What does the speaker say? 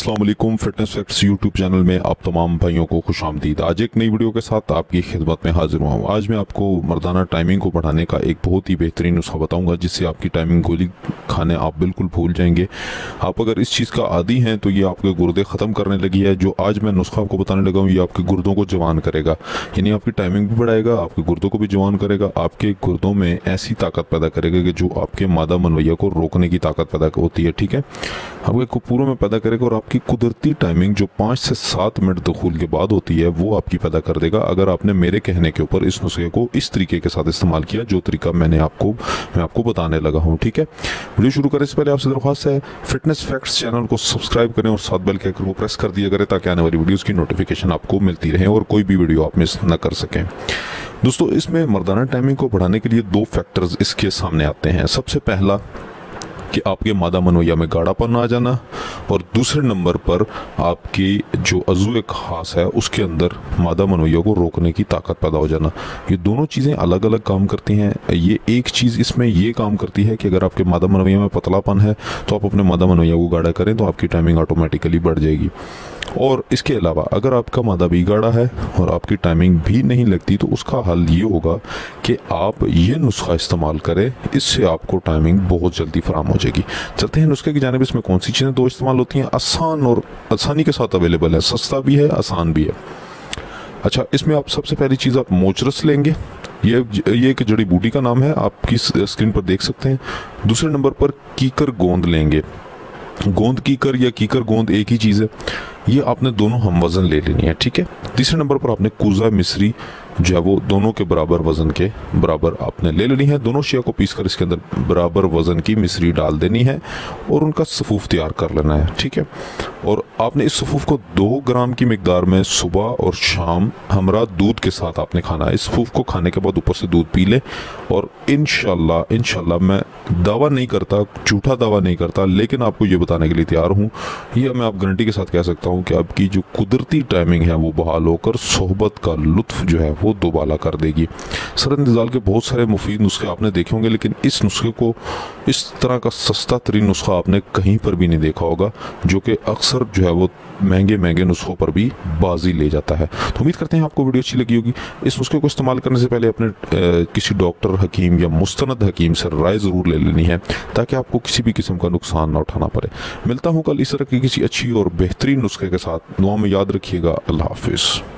अस्सलाम वालेकुम। Fitness facts YouTube channel में आप तमाम भाइयों को खुशामदीद। आज एक नई वीडियो के साथ आपकी खिदमत में हाजिर हुआ हूँ। आज मैं आपको मर्दाना टाइमिंग को बढ़ाने का एक बहुत ही बेहतरीन नुस्खा बताऊंगा जिससे आपकी टाइमिंग गोली खाने आप बिल्कुल भूल जाएंगे। आप अगर इस चीज़ का आदी हैं तो ये आपके गुर्दे ख़त्म करने लगी है। जो आज मैं नुस्खा आपको बताने लगा हूँ ये आपके गुर्दों को जवान करेगा, यानी आपकी टाइमिंग भी बढ़ाएगा, आपके गुर्दों को भी जवान करेगा, आपके गुर्दों में ऐसी ताकत पैदा करेगा कि जो आपके मादा मनवैया को रोकने की ताकत पैदा होती है, ठीक है, आपके कुपूरों में पैदा करेगा और आपकी कुदरती टाइमिंग जो 5 से 7 मिनट दुखूल के बाद होती है वो आपकी पैदा कर देगा अगर आपने मेरे कहने के ऊपर इस नुस्खे को इस तरीके के साथ इस्तेमाल किया जो तरीका मैं आपको बताने लगा हूँ। ठीक है, वीडियो शुरू करने से पहले आपसे दरख्वास्त है फिटनेस फैक्ट्स चैनल को सब्सक्राइब करें और साथ बेल के आइकन को प्रेस कर दिया करें ताकि आने वाली वीडियोस की नोटिफिकेशन आपको मिलती रहे और कोई भी वीडियो आप मिस न कर सकें। दोस्तों, इसमें मर्दाना टाइमिंग को बढ़ाने के लिए 2 फैक्टर्स इसके सामने आते हैं। सबसे पहला कि आपके मादा मनोया में गाढ़ापन आ जाना और दूसरे नंबर पर आपकी जो अज़ू खास है उसके अंदर मादा मनोया को रोकने की ताकत पैदा हो जाना। ये दोनों चीज़ें अलग अलग काम करती हैं। ये एक चीज़ इसमें ये काम करती है कि अगर आपके मादा मनोया में पतलापन है तो आप अपने मादा मनोया को गाढ़ा करें तो आपकी टाइमिंग ऑटोमेटिकली बढ़ जाएगी। और इसके अलावा अगर आपका मादा भी गाढ़ा है और आपकी टाइमिंग भी नहीं लगती तो उसका हल ये होगा कि आप ये नुस्खा इस्तेमाल करें, इससे आपको टाइमिंग बहुत जल्दी फराम हो जाएगी। चलते हैं नुस्खे की जानिब। इसमें कौन सी चीज़ें 2 इस्तेमाल होती हैं, आसान और आसानी के साथ अवेलेबल है, सस्ता भी है आसान भी है। अच्छा, इसमें आप सबसे पहली चीज़ आप मोचरस लेंगे। ये एक जड़ी बूटी का नाम है, आपकी स्क्रीन पर देख सकते हैं। दूसरे नंबर पर कीकर गोंद लेंगे। गोंद कीकर या कीकर गोंद एक ही चीज़ है, ये आपने दोनों हम वज़न ले लेनी है, ठीक है। तीसरे नंबर पर आपने कूजा मिस्री जो है वो दोनों के बराबर वज़न के बराबर आपने ले लेनी है। दोनों शिया को पीसकर इसके अंदर बराबर वज़न की मिस्री डाल देनी है और उनका सफ़ूफ तैयार कर लेना है, ठीक है। और आपने इस सफ़ूफ को 2 ग्राम की मिकदार में सुबह और शाम हमरा दूध के साथ आपने खाना है। इस सफ़ूफ को खाने के बाद ऊपर से दूध पी ले और इंशाल्लाह मैं दावा नहीं करता, झूठा दावा नहीं करता, लेकिन आपको ये बताने के लिए तैयार हूँ, ये मैं आप गारंटी के साथ कह सकता हूँ कि आपकी जो कुदरती टाइमिंग है वो बहाल होकर सोहबत का लुत्फ जो है वो दोबाला कर देगी। सर इंतज़ाल के बहुत सारे मुफीद नुस्खे आपने देखे होंगे, लेकिन इस नुस्खे को, इस तरह का सस्ता तरीन नुस्खा आपने कहीं पर भी नहीं देखा होगा जो कि अक्सर जो है वो महंगे नुस्खों पर भी बाजी ले जाता है। तो उम्मीद करते हैं आपको वीडियो अच्छी लगी होगी। इस नुस्खे को इस्तेमाल करने से पहले अपने किसी डॉक्टर, हकीम या मुस्तनद हकीम से राय ज़रूर ले लेनी है ताकि आपको किसी भी किस्म का नुकसान ना उठाना पड़े। मिलता हूँ कल इस तरह की किसी अच्छी और बेहतरीन नुस्खे के साथ। दुआ में याद रखिएगा। अल्लाह हाफिज़।